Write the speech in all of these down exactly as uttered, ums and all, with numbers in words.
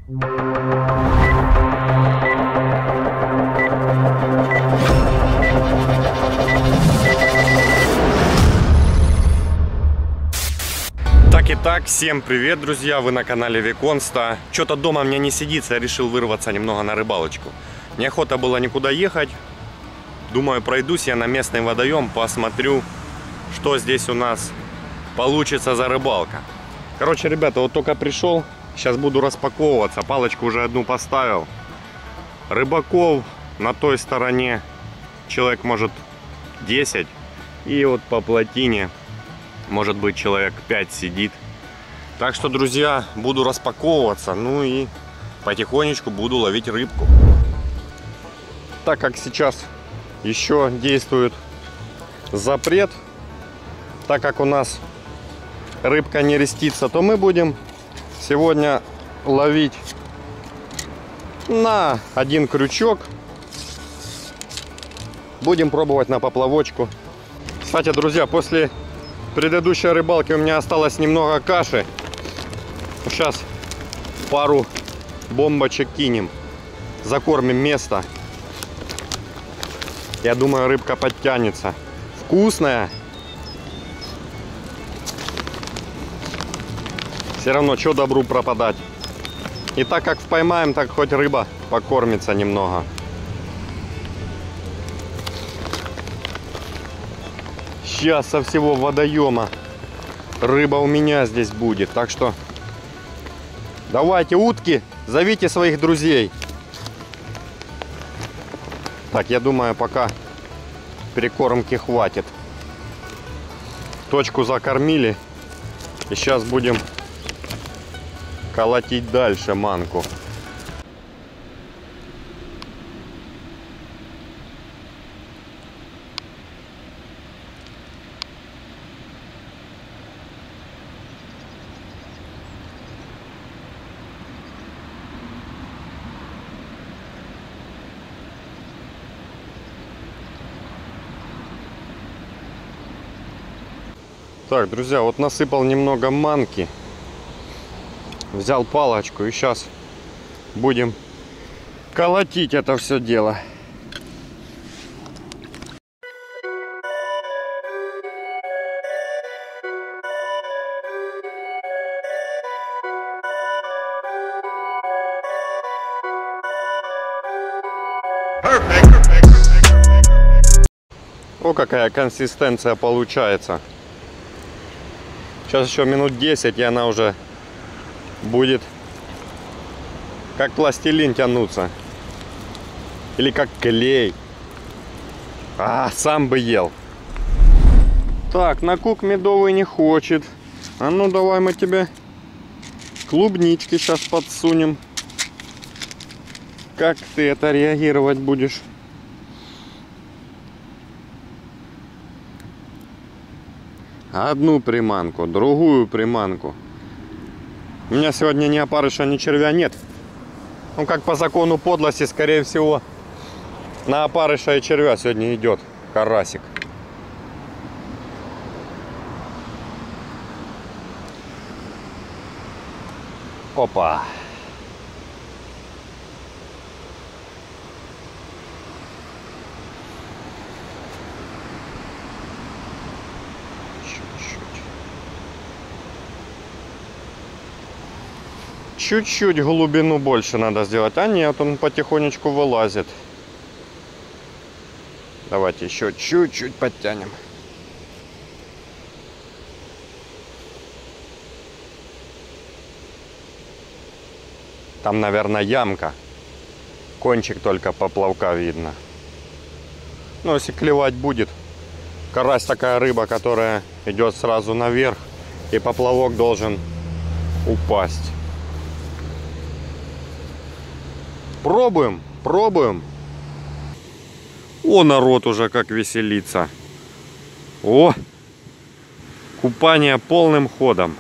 Итак, всем привет, друзья! Вы на канале Виконста. Что-то дома мне не сидится, я решил вырваться немного на рыбалочку. Неохота было никуда ехать. Думаю, пройдусь я на местный водоем, посмотрю, что здесь у нас получится за рыбалка. Короче, ребята, вот только пришел, сейчас буду распаковываться. Палочку уже одну поставил. Рыбаков на той стороне человек, может, десять. И вот по плотине, может быть, человек пять сидит. Так что, друзья, буду распаковываться, ну и потихонечку буду ловить рыбку. Так как сейчас еще действует запрет, так как у нас рыбка не рестится, то мы будем сегодня ловить на один крючок. Будем пробовать на поплавочку. Кстати, друзья, после предыдущей рыбалки у меня осталось немного каши. Сейчас пару бомбочек кинем, закормим место. Я думаю, рыбка подтянется. Вкусная. Все равно, что добру пропадать. И так как поймаем, так хоть рыба покормится немного. Сейчас со всего водоема рыба у меня здесь будет. Так что давайте, утки, зовите своих друзей. Так, я думаю, пока прикормки хватит. Точку закормили. И сейчас будем колотить дальше манку. Так, друзья, вот насыпал немного манки. Взял палочку и сейчас будем колотить это все дело. О, какая консистенция получается. Сейчас еще минут десять, и она уже будет как пластилин тянуться. Или как клей. А, сам бы ел. Так, на кук медовый не хочет. А ну давай мы тебе клубнички сейчас подсунем. Как ты это реагировать будешь? Одну приманку, другую приманку. У меня сегодня ни опарыша, ни червя нет. Ну, как по закону подлости, скорее всего, на опарыша и червя сегодня идет карасик. Опа! Чуть-чуть глубину больше надо сделать. А нет, он потихонечку вылазит. Давайте еще чуть-чуть подтянем. Там, наверное, ямка. Кончик только поплавка видно. Но если клевать будет, карась такая рыба, которая идет сразу наверх, и поплавок должен упасть. Пробуем, пробуем. О, народ уже как веселится. О, купание полным ходом.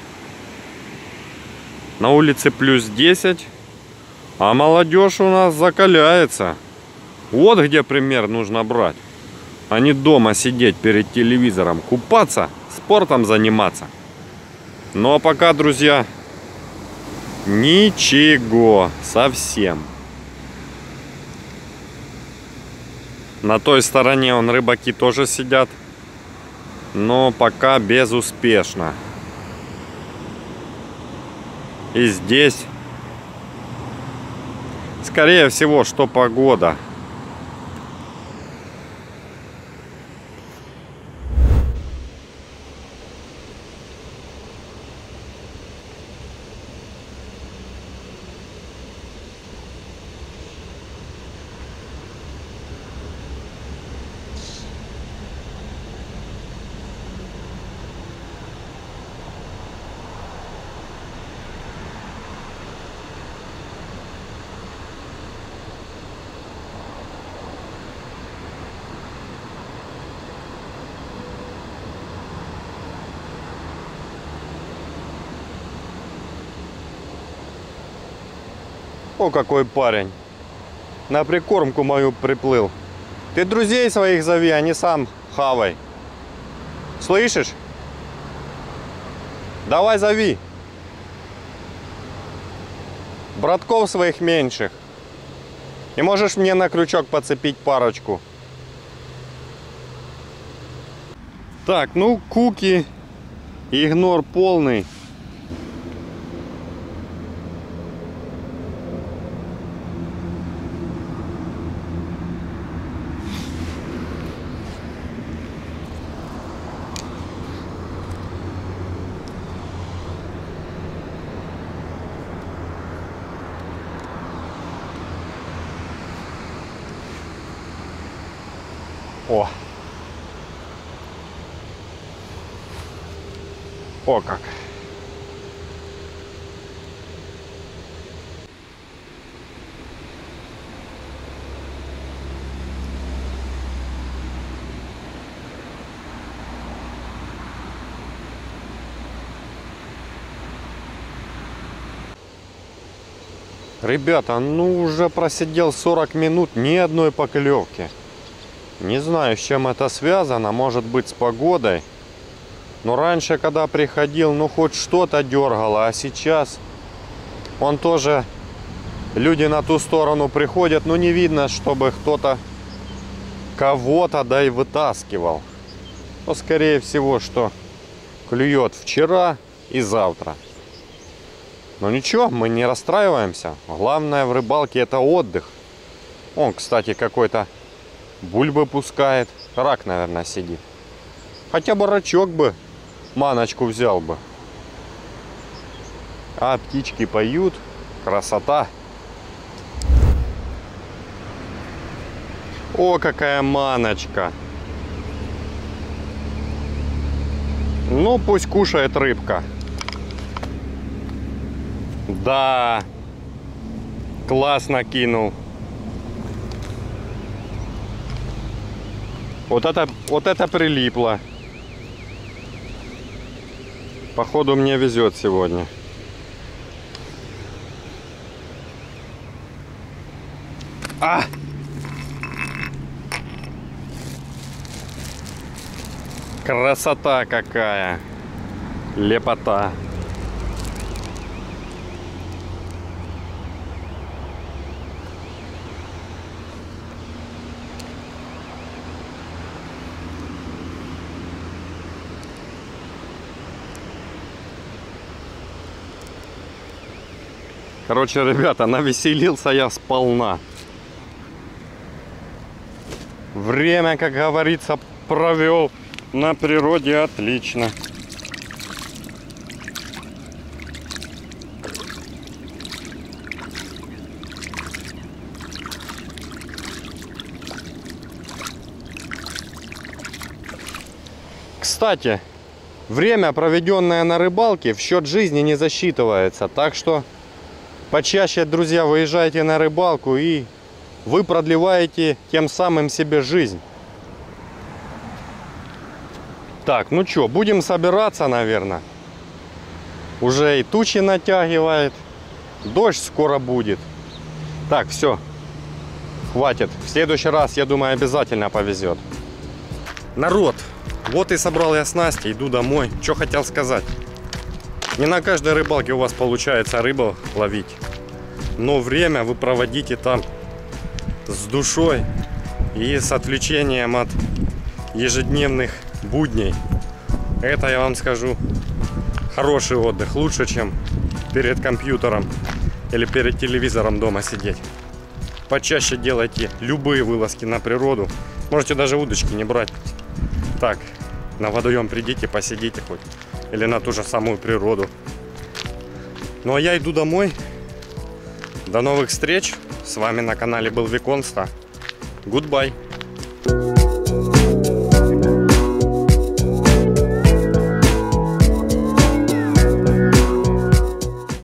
На улице плюс десять, а молодежь у нас закаляется. Вот где пример нужно брать. А не дома сидеть перед телевизором, купаться, спортом заниматься. Ну а пока, друзья, Ничего, совсем. На той стороне он рыбаки тоже сидят, но пока безуспешно. И здесь, скорее всего, что погода. О, какой парень. На прикормку мою приплыл. Ты друзей своих зови, а не сам хавай. Слышишь? Давай зови. Братков своих меньших. И можешь мне на крючок подцепить парочку. Так, ну, куки. Игнор полный. О! О как! Ребята, ну уже просидел сорок минут, ни одной поклевки. Не знаю, с чем это связано, может быть с погодой. Но раньше, когда приходил, ну хоть что-то дергало, а сейчас он тоже, люди на ту сторону приходят, но не видно, чтобы кто-то кого-то, да и вытаскивал. Но скорее всего, что клюет вчера и завтра. Но ничего, мы не расстраиваемся. Главное в рыбалке это отдых. Он, кстати, какой-то бульбы пускает. Рак, наверное, сидит. Хотя бы рачок бы, маночку взял бы. А птички поют. Красота. О, какая маночка. Ну, пусть кушает рыбка. Да. Классно кинул. Вот это, вот это прилипло. Походу мне везет сегодня. А! Красота какая! Лепота! Короче, ребята, навеселился я сполна. Время, как говорится, провел на природе отлично. Кстати, время, проведенное на рыбалке, в счет жизни не засчитывается. Так что почаще, друзья, выезжайте на рыбалку, и вы продлеваете тем самым себе жизнь. Так, ну что, будем собираться, наверное. Уже и тучи натягивает. Дождь скоро будет. Так, все. Хватит. В следующий раз, я думаю, обязательно повезет. Народ, вот и собрал я снасти, иду домой. Что хотел сказать. Не на каждой рыбалке у вас получается рыбу ловить. Но время вы проводите там с душой и с отвлечением от ежедневных будней. Это, я вам скажу, хороший отдых. Лучше, чем перед компьютером или перед телевизором дома сидеть. Почаще делайте любые вылазки на природу. Можете даже удочки не брать. Так, на водоем придите, посидите хоть. Или на ту же самую природу. Ну а я иду домой. До новых встреч. С вами на канале был Виконста. Goodbye.